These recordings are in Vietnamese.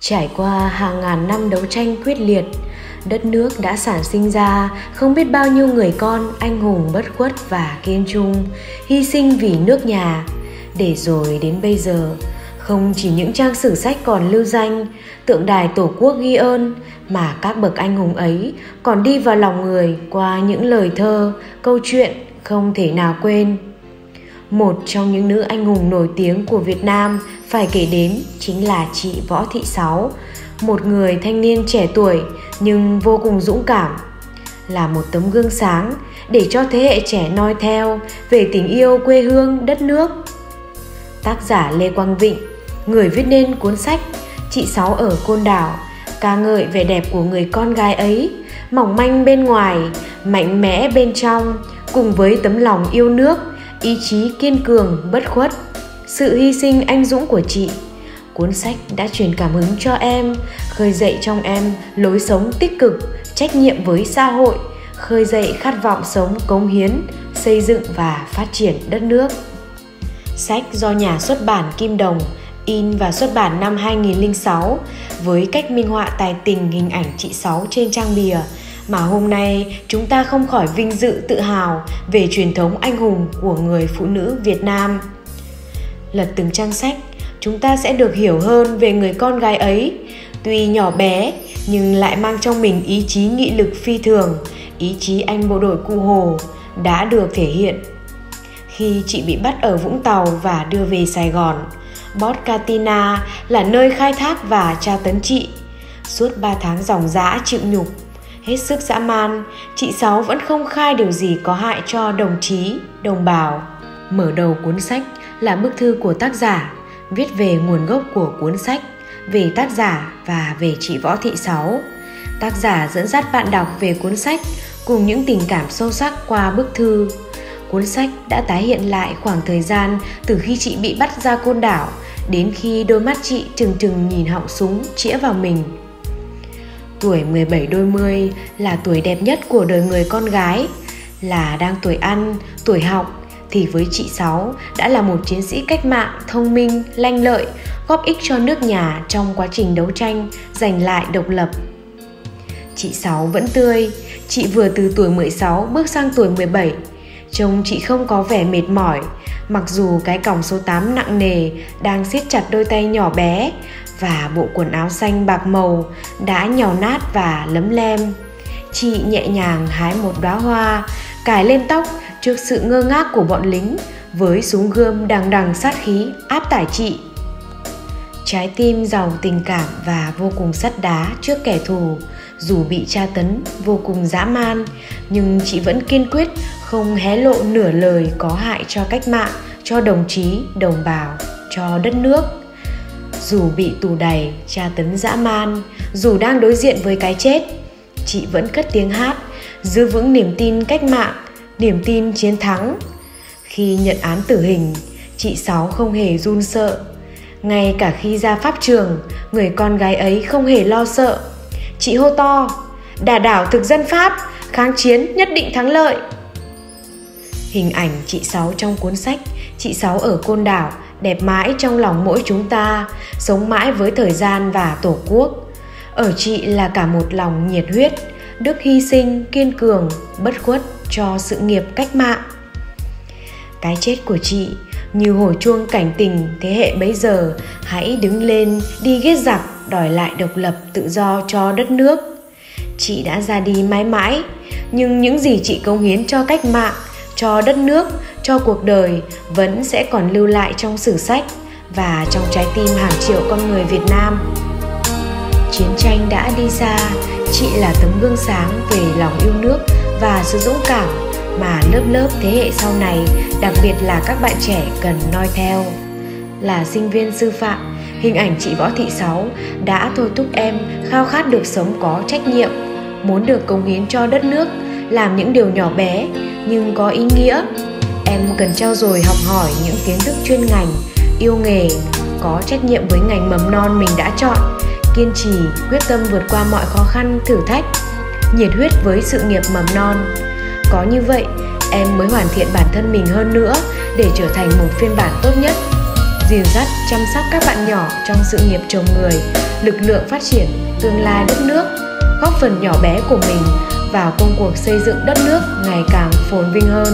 Trải qua hàng ngàn năm đấu tranh quyết liệt, đất nước đã sản sinh ra không biết bao nhiêu người con anh hùng bất khuất và kiên trung, hy sinh vì nước nhà. Để rồi đến bây giờ, không chỉ những trang sử sách còn lưu danh, tượng đài Tổ quốc ghi ơn, mà các bậc anh hùng ấy còn đi vào lòng người qua những lời thơ, câu chuyện không thể nào quên. Một trong những nữ anh hùng nổi tiếng của Việt Nam phải kể đến chính là chị Võ Thị Sáu, một người thanh niên trẻ tuổi nhưng vô cùng dũng cảm, là một tấm gương sáng để cho thế hệ trẻ noi theo về tình yêu quê hương đất nước. Tác giả Lê Quang Vịnh, người viết nên cuốn sách Chị Sáu ở Côn Đảo, ca ngợi vẻ đẹp của người con gái ấy, mỏng manh bên ngoài, mạnh mẽ bên trong, cùng với tấm lòng yêu nước, ý chí kiên cường bất khuất, sự hy sinh anh dũng của chị. Cuốn sách đã truyền cảm hứng cho em, khơi dậy trong em lối sống tích cực, trách nhiệm với xã hội, khơi dậy khát vọng sống cống hiến, xây dựng và phát triển đất nước. Sách do nhà xuất bản Kim Đồng in và xuất bản năm 2006 với cách minh họa tài tình hình ảnh chị Sáu trên trang bìa, mà hôm nay chúng ta không khỏi vinh dự tự hào về truyền thống anh hùng của người phụ nữ Việt Nam. Lật từng trang sách, chúng ta sẽ được hiểu hơn về người con gái ấy, tuy nhỏ bé nhưng lại mang trong mình ý chí nghị lực phi thường, ý chí anh bộ đội Cụ Hồ đã được thể hiện. Khi chị bị bắt ở Vũng Tàu và đưa về Sài Gòn, Port Katina là nơi khai thác và tra tấn chị. Suốt 3 tháng ròng rã chịu nhục, hết sức dã man, chị Sáu vẫn không khai điều gì có hại cho đồng chí, đồng bào. Mở đầu cuốn sách là bức thư của tác giả, viết về nguồn gốc của cuốn sách, về tác giả và về chị Võ Thị Sáu. Tác giả dẫn dắt bạn đọc về cuốn sách cùng những tình cảm sâu sắc qua bức thư. Cuốn sách đã tái hiện lại khoảng thời gian từ khi chị bị bắt ra Côn Đảo đến khi đôi mắt chị trừng trừng nhìn họng súng chĩa vào mình. Tuổi 17 đôi mươi là tuổi đẹp nhất của đời người con gái, là đang tuổi ăn, tuổi học, thì với chị Sáu đã là một chiến sĩ cách mạng thông minh, lanh lợi, góp ích cho nước nhà trong quá trình đấu tranh giành lại độc lập. Chị Sáu vẫn tươi, chị vừa từ tuổi 16 bước sang tuổi 17. Trông chị không có vẻ mệt mỏi, mặc dù cái còng số 8 nặng nề đang siết chặt đôi tay nhỏ bé và bộ quần áo xanh bạc màu đã nhàu nát và lấm lem. Chị nhẹ nhàng hái một đóa hoa, cài lên tóc trước sự ngơ ngác của bọn lính với súng gươm đằng đằng sát khí áp tải chị. Trái tim giàu tình cảm và vô cùng sắt đá trước kẻ thù, dù bị tra tấn vô cùng dã man, nhưng chị vẫn kiên quyết không hé lộ nửa lời có hại cho cách mạng, cho đồng chí, đồng bào, cho đất nước. Dù bị tù đày, tra tấn dã man, dù đang đối diện với cái chết, chị vẫn cất tiếng hát, giữ vững niềm tin cách mạng, niềm tin chiến thắng. Khi nhận án tử hình, chị Sáu không hề run sợ. Ngay cả khi ra pháp trường, người con gái ấy không hề lo sợ. Chị hô to: "Đả đảo thực dân Pháp, kháng chiến nhất định thắng lợi." Hình ảnh chị Sáu trong cuốn sách Chị Sáu ở Côn Đảo đẹp mãi trong lòng mỗi chúng ta, sống mãi với thời gian và Tổ quốc. Ở chị là cả một lòng nhiệt huyết, đức hy sinh kiên cường, bất khuất cho sự nghiệp cách mạng. Cái chết của chị như hồi chuông cảnh tình thế hệ bấy giờ, hãy đứng lên đi giết giặc, đòi lại độc lập tự do cho đất nước. Chị đã ra đi mãi mãi, nhưng những gì chị cống hiến cho cách mạng, cho đất nước, cho cuộc đời vẫn sẽ còn lưu lại trong sử sách và trong trái tim hàng triệu con người Việt Nam. Chiến tranh đã đi xa, chị là tấm gương sáng về lòng yêu nước và sự dũng cảm mà lớp lớp thế hệ sau này, đặc biệt là các bạn trẻ cần noi theo. Là sinh viên sư phạm, hình ảnh chị Võ Thị Sáu đã thôi thúc em khao khát được sống có trách nhiệm, muốn được cống hiến cho đất nước, làm những điều nhỏ bé nhưng có ý nghĩa. Em cần trau dồi học hỏi những kiến thức chuyên ngành, yêu nghề, có trách nhiệm với ngành mầm non mình đã chọn, kiên trì, quyết tâm vượt qua mọi khó khăn, thử thách, nhiệt huyết với sự nghiệp mầm non. Có như vậy, em mới hoàn thiện bản thân mình hơn nữa để trở thành một phiên bản tốt nhất. dìu dắt chăm sóc các bạn nhỏ trong sự nghiệp chồng người, lực lượng phát triển tương lai đất nước, góp phần nhỏ bé của mình vào công cuộc xây dựng đất nước ngày càng phồn vinh hơn.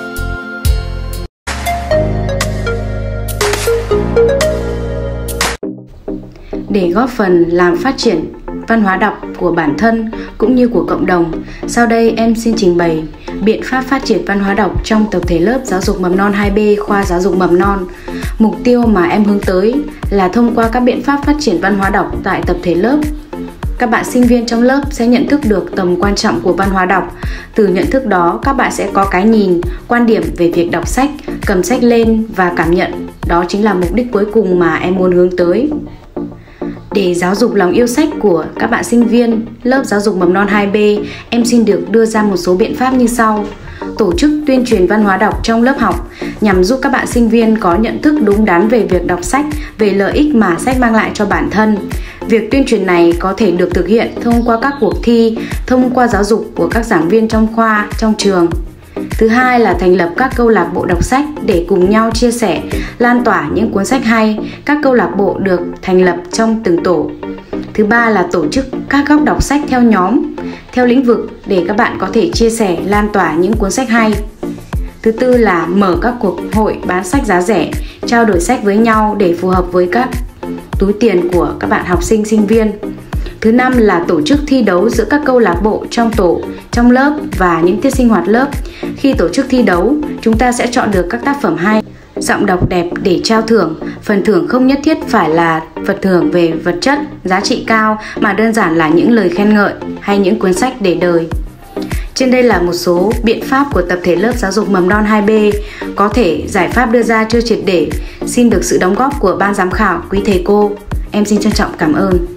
Để góp phần làm phát triển văn hóa đọc của bản thân cũng như của cộng đồng, sau đây em xin trình bày biện pháp phát triển văn hóa đọc trong tập thể lớp giáo dục mầm non 2B khoa giáo dục mầm non. Mục tiêu mà em hướng tới là thông qua các biện pháp phát triển văn hóa đọc tại tập thể lớp, các bạn sinh viên trong lớp sẽ nhận thức được tầm quan trọng của văn hóa đọc. Từ nhận thức đó, các bạn sẽ có cái nhìn, quan điểm về việc đọc sách, cầm sách lên và cảm nhận. Đó chính là mục đích cuối cùng mà em muốn hướng tới. Để giáo dục lòng yêu sách của các bạn sinh viên lớp giáo dục mầm non 2B, em xin được đưa ra một số biện pháp như sau. Tổ chức tuyên truyền văn hóa đọc trong lớp học nhằm giúp các bạn sinh viên có nhận thức đúng đắn về việc đọc sách, về lợi ích mà sách mang lại cho bản thân. Việc tuyên truyền này có thể được thực hiện thông qua các cuộc thi, thông qua giáo dục của các giảng viên trong khoa, trong trường. Thứ hai là thành lập các câu lạc bộ đọc sách để cùng nhau chia sẻ, lan tỏa những cuốn sách hay. Các câu lạc bộ được thành lập trong từng tổ. Thứ ba là tổ chức các góc đọc sách theo nhóm, theo lĩnh vực để các bạn có thể chia sẻ, lan tỏa những cuốn sách hay. Thứ tư là mở các cuộc hội bán sách giá rẻ, trao đổi sách với nhau để phù hợp với các túi tiền của các bạn học sinh, sinh viên. Thứ năm là tổ chức thi đấu giữa các câu lạc bộ trong tổ, trong lớp và những tiết sinh hoạt lớp. Khi tổ chức thi đấu, chúng ta sẽ chọn được các tác phẩm hay, giọng đọc đẹp để trao thưởng. Phần thưởng không nhất thiết phải là phần thưởng về vật chất, giá trị cao, mà đơn giản là những lời khen ngợi hay những cuốn sách để đời. Trên đây là một số biện pháp của tập thể lớp giáo dục mầm non 2B. Có thể giải pháp đưa ra chưa triệt để. Xin được sự đóng góp của ban giám khảo, quý thầy cô. Em xin trân trọng cảm ơn.